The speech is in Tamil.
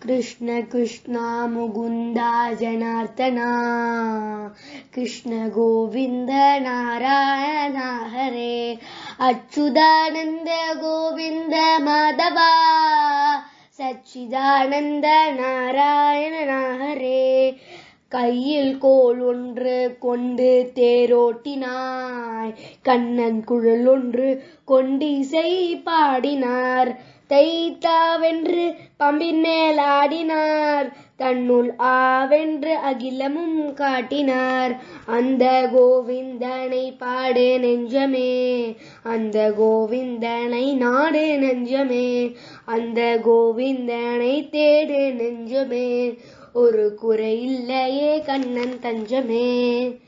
कृष्ण कृष्ण मुकुन्दा जनार्दना कृष्ण गोविन्द नारायण हरे अच्युतानन्द गोविन्द माधवा सच्चिदानन्द नारायण हरे கையில் கோல் ஒன்று கொண்டு தேரோட்டினாய் கண்ணன் குழல் ஒன்று கொண்டிசை பாடினார் தைத்தாவென்று பம்பின் மேல் ஆடினார் தன்னுள் ஆவென்று அகிலமும் காட்டினார் அந்த கோவிந்தனை பாடு நெஞ்சமே அந்த கோவிந்தனை நாடு நெஞ்சமே அந்த கோவிந்தனை தேடு நெஞ்சமே ஒரு குறை இல்லையே கண்ணன் தஞ்சமே.